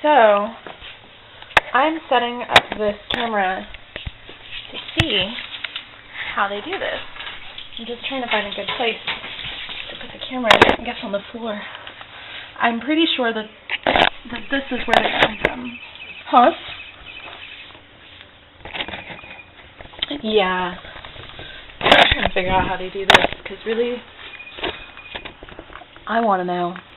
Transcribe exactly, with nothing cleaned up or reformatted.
So, I'm setting up this camera to see how they do this. I'm just trying to find a good place to put the camera, I guess, on the floor. I'm pretty sure that, that this is where they come from. Huh? Yeah. I'm trying to figure out how they do this, because really, I want to know.